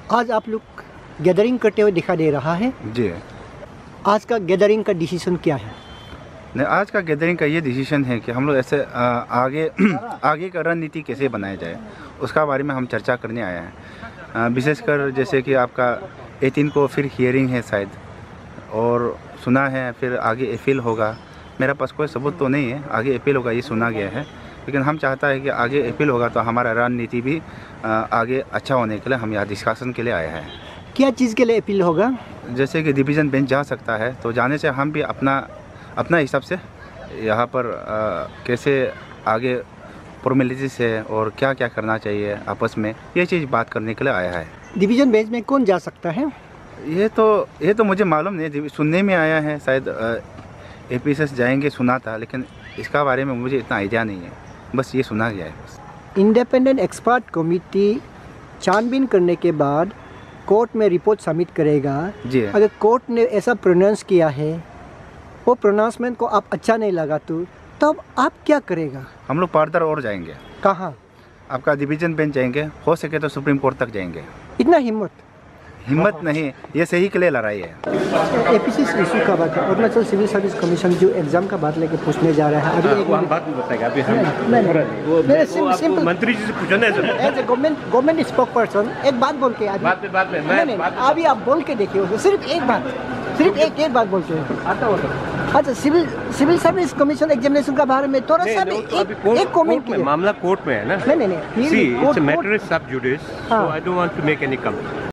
आज आप लोग गैदरिंग करते हुए दिखा दे रहा है जी। आज का गैदरिंग का डिसीजन क्या है? नहीं, आज का गैदरिंग का ये डिसीजन है कि हम लोग ऐसे आगे का रणनीति कैसे बनाया जाए उसका बारे में हम चर्चा करने आए हैं। विशेषकर जैसे कि आपका 18 को फिर हियरिंग है शायद, और सुना है फिर आगे अपील होगा। मेरा पास कोई सबूत तो नहीं है, आगे अपील होगा ये सुना गया है, लेकिन हम चाहता है कि आगे अपील होगा तो हमारा रणनीति भी आगे अच्छा होने के लिए हम यहाँ डिस्कशन के लिए आए हैं। क्या चीज़ के लिए अपील होगा? जैसे कि डिवीज़न बेंच जा सकता है, तो जाने से हम भी अपना हिसाब से यहाँ पर कैसे आगे फॉर्मेलिटी से और क्या क्या करना चाहिए आपस में, ये चीज़ बात करने के लिए आया है। डिवीज़न बेंच में कौन जा सकता है? ये तो मुझे मालूम नहीं, सुनने में आया है शायद APPSCCE जाएंगे सुना था, लेकिन इसका बारे में मुझे इतना आइडिया नहीं है, बस ये सुना गया है। इंडिपेंडेंट एक्सपर्ट कमेटी छानबीन करने के बाद कोर्ट में रिपोर्ट सबमिट करेगा जी। अगर कोर्ट ने ऐसा प्रोनाउंस किया है, वो प्रोनाउंसमेंट को आप अच्छा नहीं लगा तो तब आप क्या करेगा? हम लोग फर्दर और जाएंगे। कहाँ? आपका डिवीज़न बेंच जाएंगे, हो सके तो सुप्रीम कोर्ट तक जाएंगे। इतना हिम्मत नहीं, ये सही के लिए लड़ाई है। APPSCCE इशू का बात है, अरुणाचल सिविल सर्विस कमिशन जो एग्जाम का बात लेके पूछने जा रहा है। अभी हम बात नहीं बताएगा, अभी हम मंत्री जी से पूछना है। As a government spokesperson एक बात बोल के बाद में अभी आप बोल के देखिए, सिर्फ एक बात बोल के अच्छा सिविल सर्विस कमीशन एग्जामिनेशन का बारे में थोड़ा सा एक कमेंट मामला कोर्ट में है ना। नहीं See, it's a matter of sub judice, so I don't want to make any comment.